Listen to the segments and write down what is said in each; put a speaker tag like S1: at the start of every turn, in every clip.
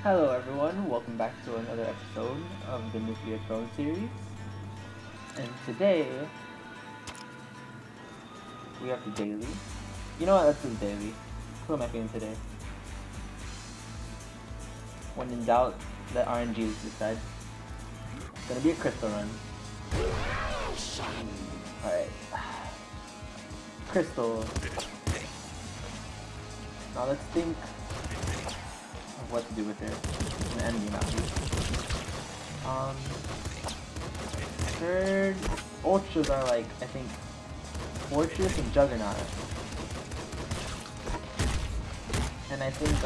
S1: Hello everyone, welcome back to another episode of the Nuclear Throne series. And today, we have the daily. You know what, let's do the daily. Who am I feeling today? When in doubt, let RNG decide. It's gonna be a crystal run. Alright. Crystal. Now let's think of what to do with it. It's an enemy map. Third ultras are like, I think, Fortress and Juggernaut. And I think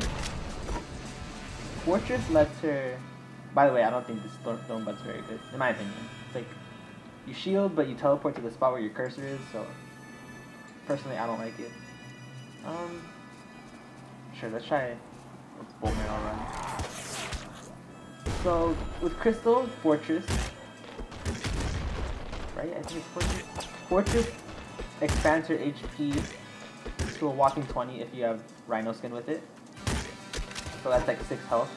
S1: Fortress lets her. By the way, I don't think this Thorn Bud's very good, in my opinion. It's like you shield, but you teleport to the spot where your cursor is. So personally, I don't like it. Sure, let's try Bolt Barrel Run. So with Crystal, Fortress, right? I think it's Fortress. Fortress expands her HP to a whopping 20 if you have Rhino skin with it. So that's like 6 health.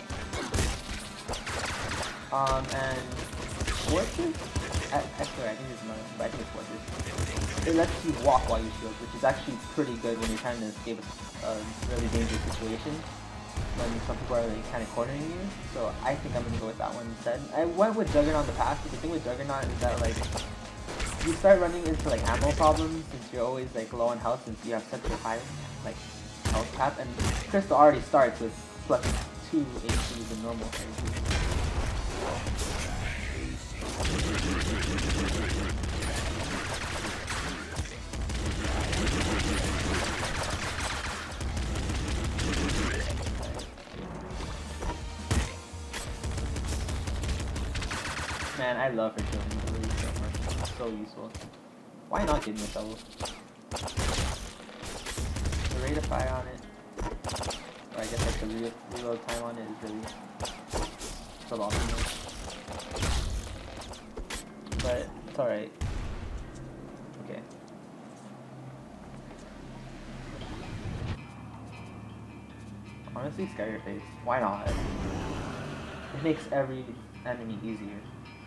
S1: And Fortress? Actually, I think it's another, but I think it's Fortress. It lets you walk while you shield, which is actually pretty good when you're trying to escape a really dangerous situation. When some people are like kind of cornering you. So I think I'm gonna go with that one instead. I went with Juggernaut in the past, but the thing with Juggernaut is that like you start running into like ammo problems since you're always like low on health since you have such a high like health cap, and Crystal already starts with plus 2 HP than normal. Man, I love her killing ability so much. It's so useful. Why not give me a shovel? The rate of fire on it, or I guess like the reload time on it is really suboptimal. But it's alright. Okay. Honestly, scare your face. Why not? It makes every enemy easier.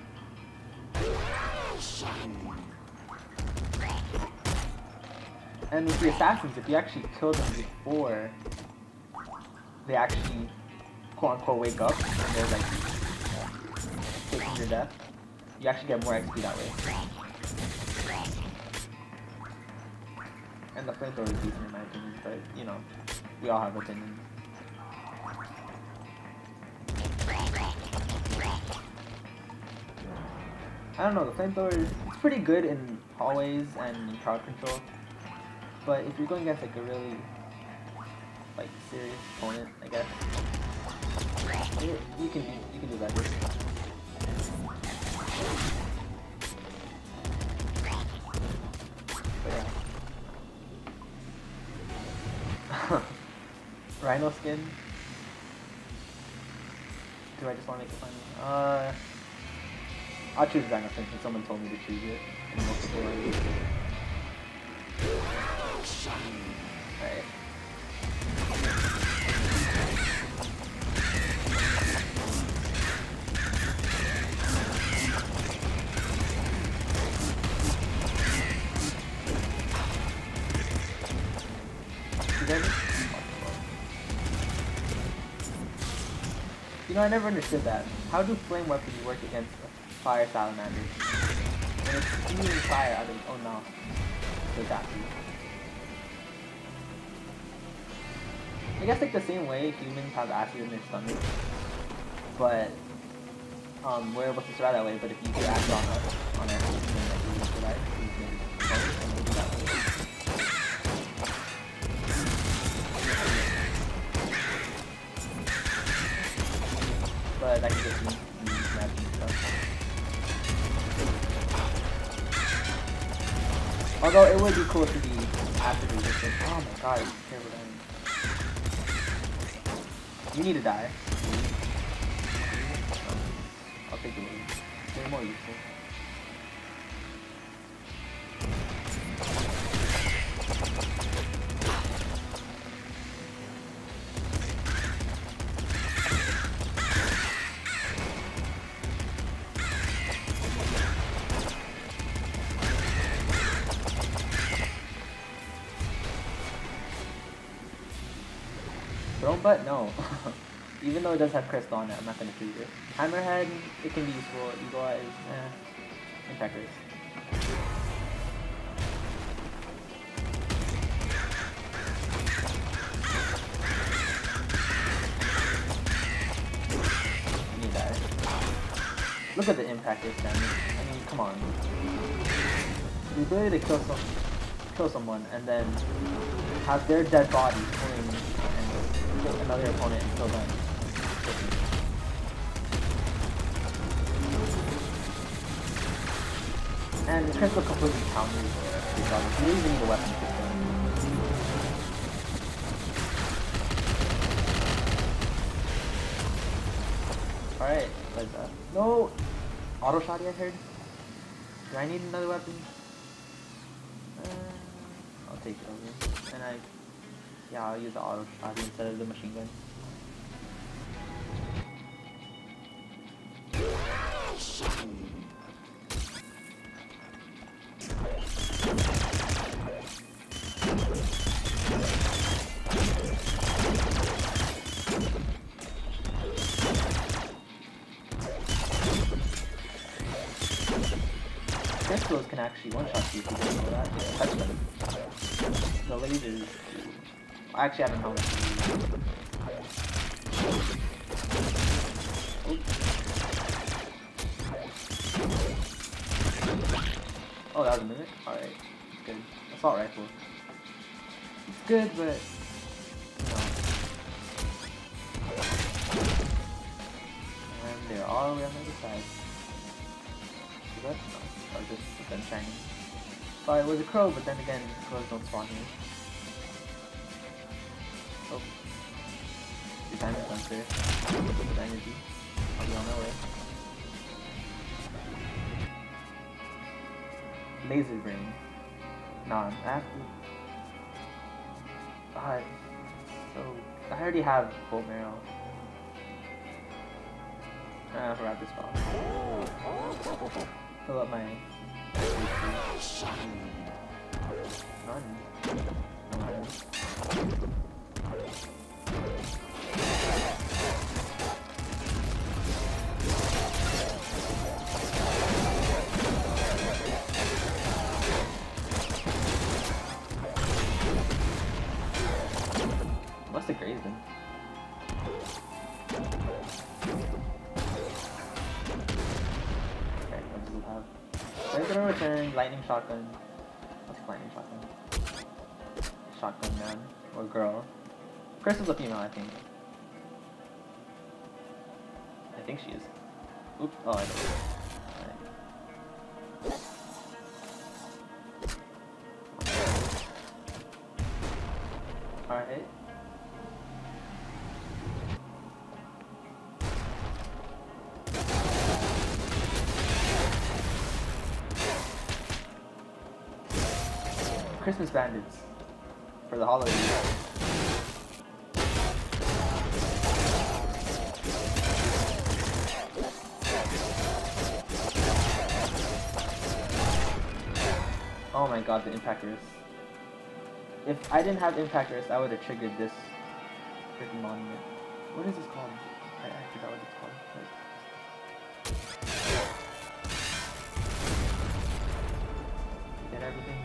S1: And with the assassins, if you actually kill them before they actually quote-unquote wake up and they're like taking your death, you actually get more XP that way. And the flamethrower is decent in my opinion, but you know, we all have opinions. I don't know, the flamethrower is pretty good in hallways and in crowd control, but if you're going against like a really like serious opponent, I guess you can do better. But yeah. Rhino skin. Do I just want to make it funny? I'll choose Rhino skin since someone told me to choose it in multiple ways. Alright. You know, I never understood that. How do flame weapons work against fire salamanders? When it's spewing fire out of it, oh no. So that's I guess like the same way humans have acid in their stomach, but we're able to survive that way. But if you do acid on us, then like, we can survive. But I can just use magic stuff. Although it would be cool to be acid resistant. Oh my god, it's terrible dying. You need to die. I'll take the lead. They're more useful. Throne butt? No. Even though it does have crystal on it, I'm not gonna choose it. Hammerhead, it can be useful. Eagle Eyes, Impact Race. Need that. Look at the Impact Race damage. I mean, come on. The ability to kill someone and then have their dead body pulling and kill another opponent and kill them. And the crystal completely counters these others. You even need a weapon to kill them. Alright, no! Auto shot I heard? Do I need another weapon? I'll take it over. And I'll use the auto shot instead of the machine gun. Crystals can actually one-shot you if you don't know that. Touch them. The lasers. Actually, I don't know. Oh, that was a minute? Alright. It's good. Assault rifle. It's good, but... no. And they're all the way on the other side. Is that? No. Or just them shining. Thought it was a crow, but then again, crows don't spawn here. Oh. The diamond sensor. The energy. I'll be on my way. Laser brain. Nah, I have to... so... I already have bolt marrow. Grab this box. Fill up my... None. Must have grazed him. Okay, what does it have? Regular return, lightning shotgun. What's lightning shotgun? Shotgun man. Or girl. Crystal's a female, I think. I think she is. Oops. Oh, I don't know. Alright. Alright. Christmas bandits for the holidays. Oh my god, the impactors. If I didn't have impactors, I would have triggered this freaking monument. What is this called? I forgot what it's called. Get everything.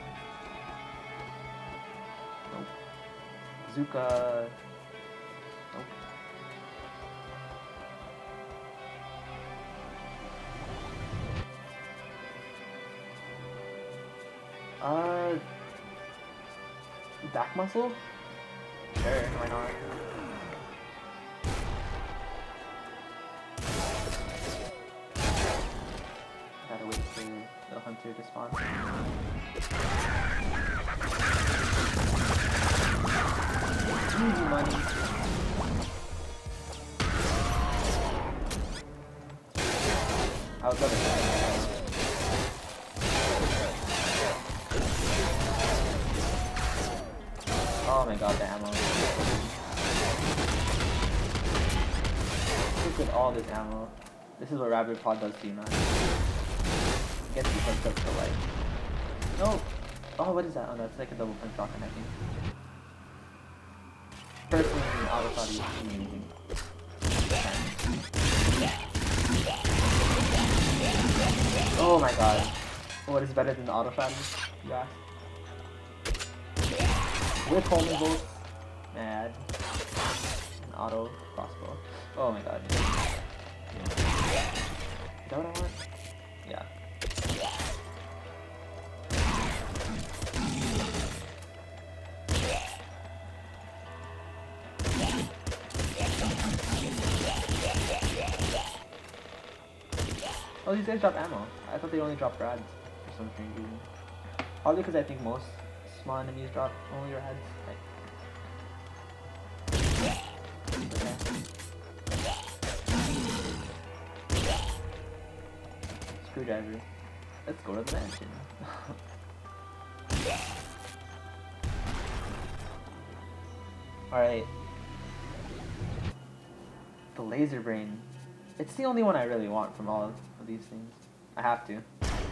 S1: Nope. Bazooka. Nope. Back muscle? Sure, why not? Gotta wait for the hunter to spawn. Easy money. I would love it. Oh my god, the ammo. Look at all this ammo. This is what Rabbit Pod does to you, man. Gets you hooked up for life. No! Oh, what is that? Oh, that's like a double punch shotgun, I think. Personally, shot is amazing. Oh my god. What is better than the auto shot? You ask? With homing bolts. Mad. An auto crossbow. Oh my god. Is that what I want? Yeah. Oh, these guys drop ammo. I thought they only drop rads for some strange reason. Probably because I think most small enemies drop only rads. Like, okay. Screwdriver. Let's go to the mansion. Alright. The laser brain. It's the only one I really want from all of these things. I have to.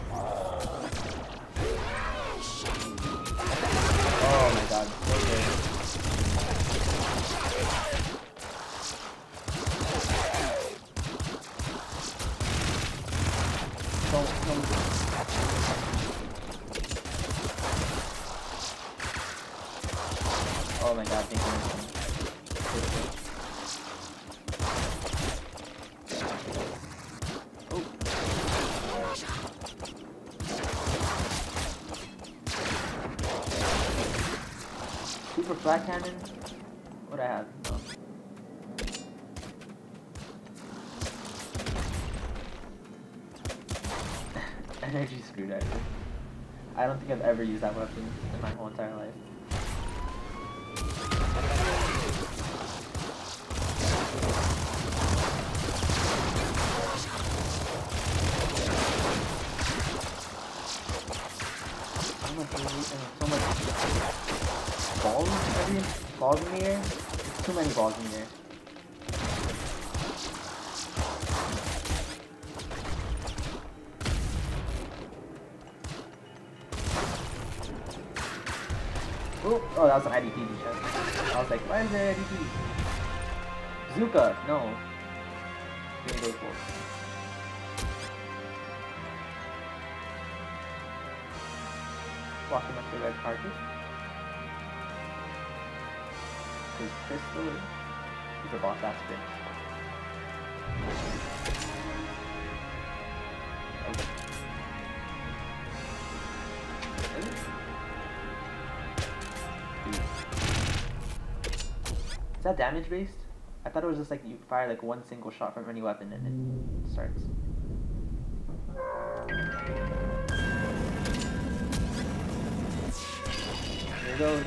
S1: Oh my god. Okay. Oh my god, thank you. Super flat cannon? What I have? No. Energy screwdriver. I don't think I've ever used that weapon in my whole entire life. So much balls in the air? Too many balls in the air. Oh, that was an IDP chest. I was like, why is there IDP? Zuka, no. Give me those balls. Walking up the red carpet. His crystal is a boss ass bitch. Okay. Is that damage based? I thought it was just like you fire like one single shot from any weapon and it starts. Here it goes.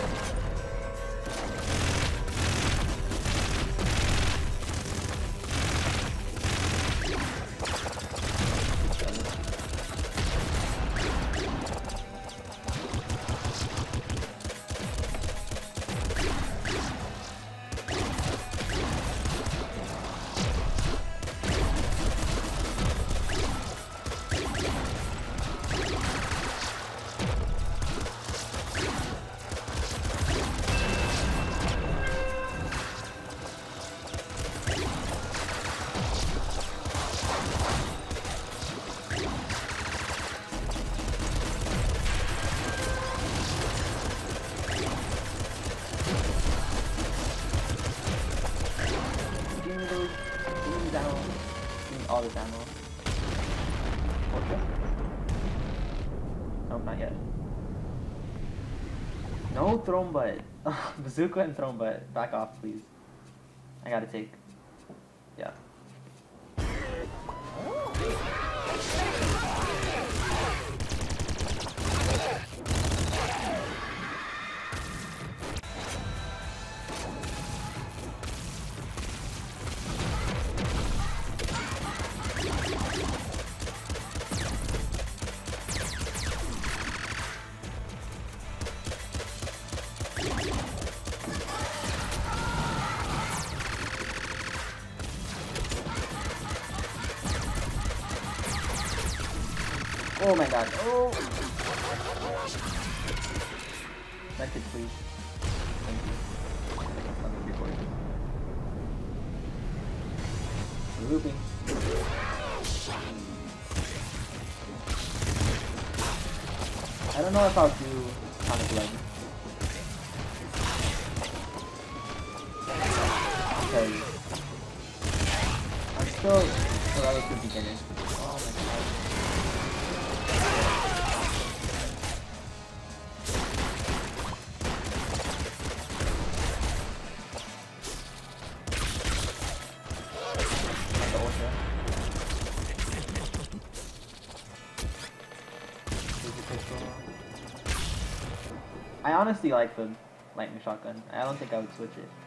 S1: All this ammo. Ultra? No, not yet. No throne butt. Bazooka and throne butt. Back off, please. I gotta take. Yeah. Oh my god. Oh! Message, please. Thank you. looping. I don't know if I'll do Sonic Leg. Because I'm still a relative beginner. Oh my god. The ultra. I honestly like the lightning shotgun. I don't think I would switch it.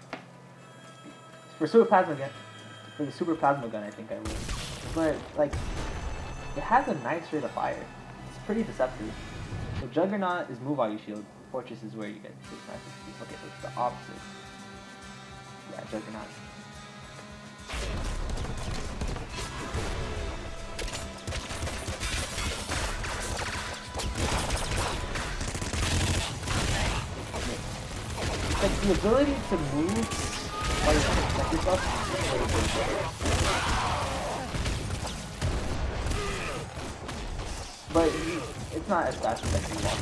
S1: For super plasma gun, for the super plasma gun, I think I would. But like, it has a nice rate of fire. It's pretty deceptive. So Juggernaut is move while you shield. Fortress is where you get 6 massive speed. Okay, so it's the opposite. Yeah, Juggernaut. Like the ability to move while you protect yourself is really good. But it's not as fast as like you walk.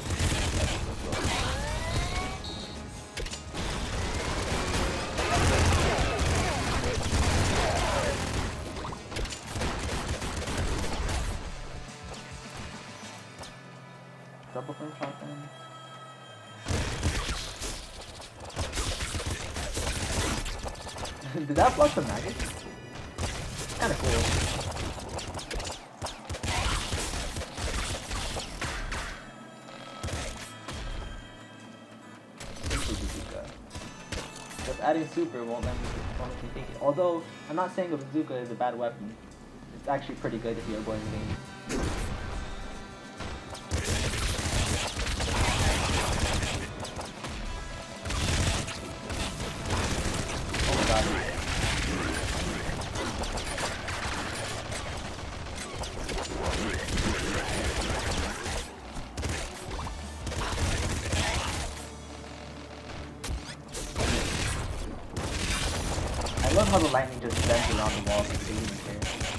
S1: Double flame shotgun. Did that block the maggots? Kinda cool. Just adding super won't let me think it. Although, I'm not saying a bazooka is a bad weapon. It's actually pretty good if you're going main. I love how the lightning just bends around the walls and they even care.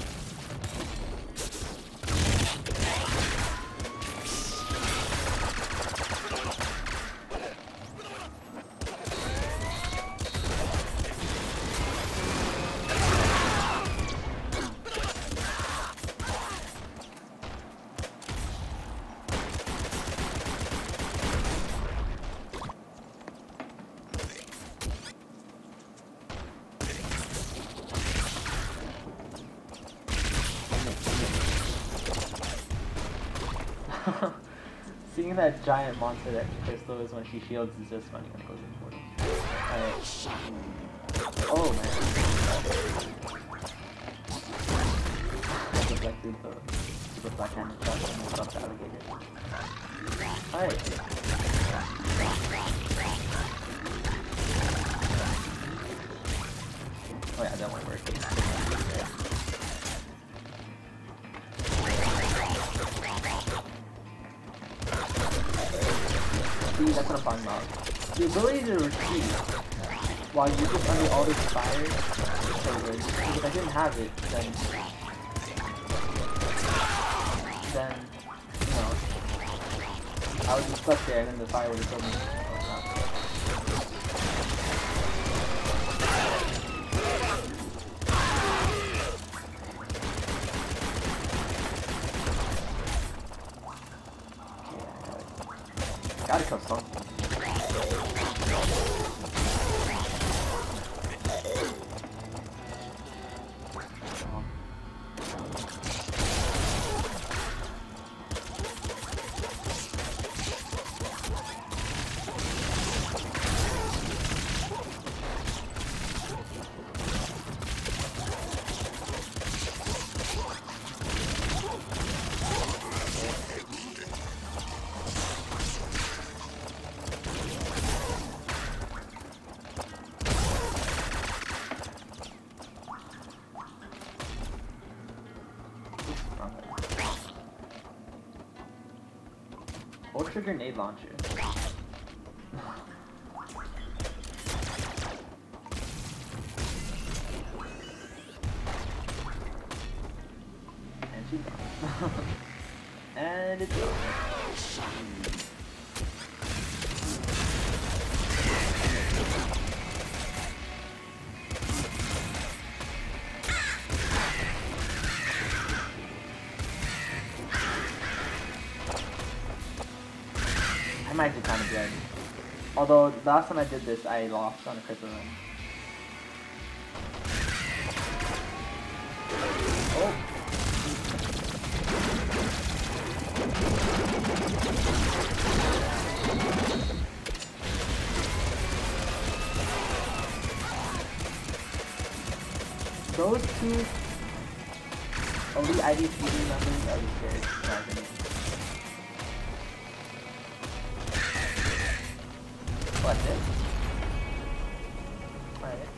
S1: Seeing that giant monster that Crystal is when she shields is just funny when it goes in portal. Alright. Oh man. I deflected the backhand shot and moved up the alligator. Alright. Oh yeah, that won't work. See, that's what I'm talking about. The ability to retreat while you're just under all this fire is so good. Because if I didn't have it, then you know, I would be stuck there and then the fire would have killed me. Gotta kill something. Ultra grenade launcher. And it's over. I might do kind of good. Although the last time I did this, I lost on a critical run. Oh. Those two elite IDPD members are the scariest in my opinion. That's it. Alright.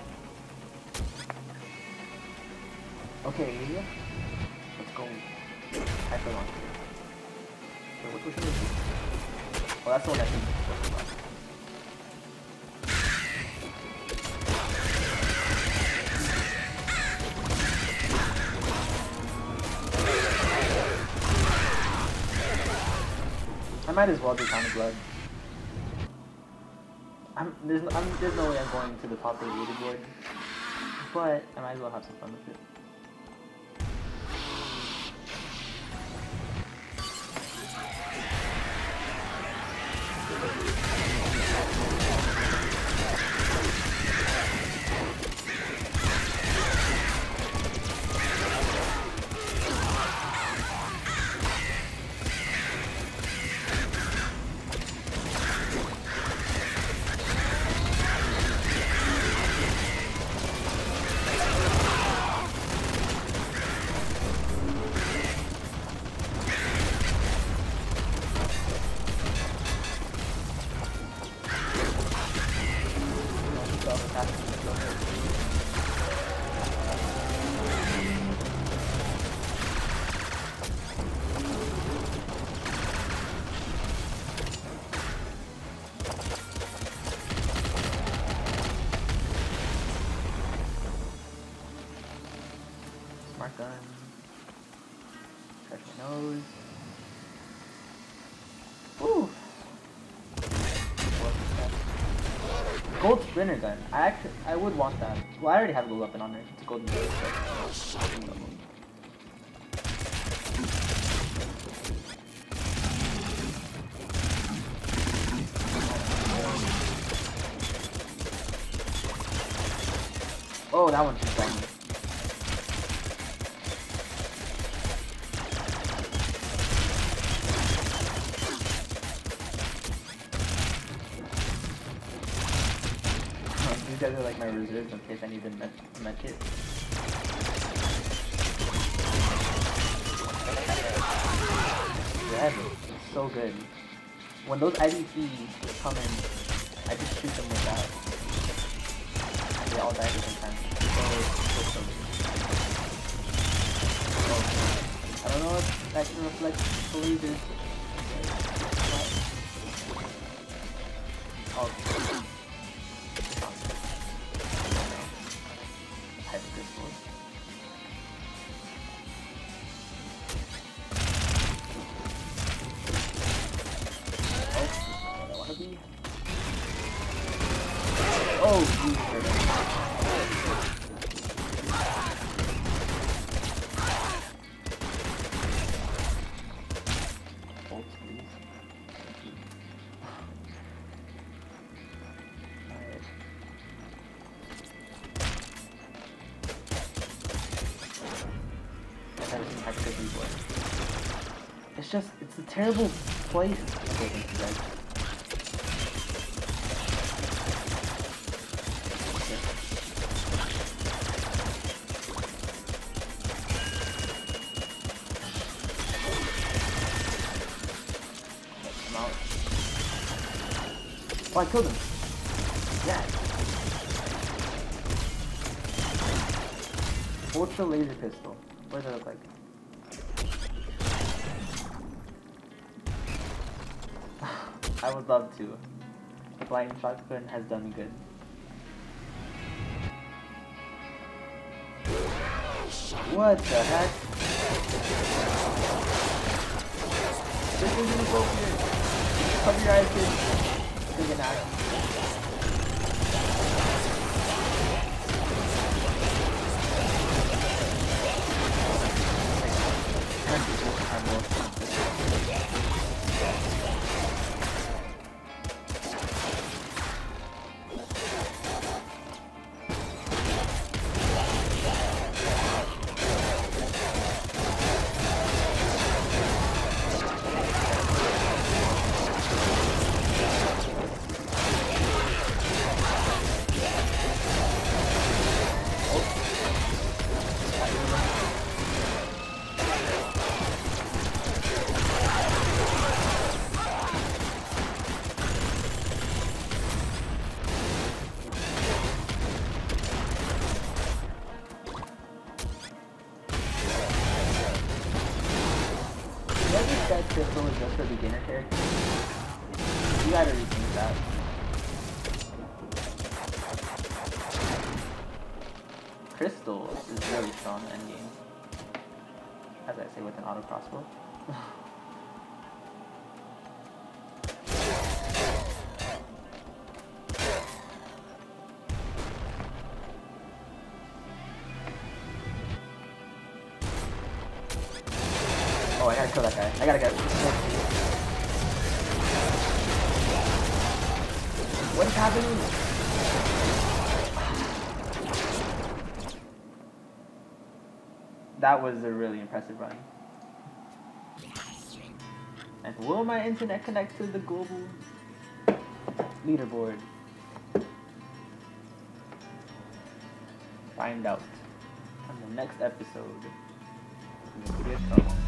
S1: Okay, let's go. Hyper launcher. Wait, which one is this? Oh, that's the one I think is supposed to run. I might as well do Kind of Blood. There's no way I'm going to the top of the leaderboard, but I might as well have some fun with it. Smart gun. Touch my nose. Ooh. Gold sprinter gun. I would want that. Well, I already have a gold weapon on there. It's a golden gun. Oh, that one's just dumb. These guys are like my reserves in case I need a med kit. Red, it's so good. When those IDPs come in, I just shoot them with that. And they all die at the same time. So good. Oh, I don't know if that can reflect the lasers. Oh. Oh, it's just, it's a terrible place. Oh, I killed him. Yeah. Ultra laser pistol. What does it look like? I would love to. The flying shotgun has done me good. What the heck? This is inappropriate. Cover your eyes, kids. Take an action. That Crystal is just for beginner characters. You gotta rethink that. Crystal is really strong endgame. As I say with an auto crossbow. Oh, I gotta kill that guy. I gotta get. What's happening? That was a really impressive run. And will my internet connect to the global leaderboard? Find out on the next episode.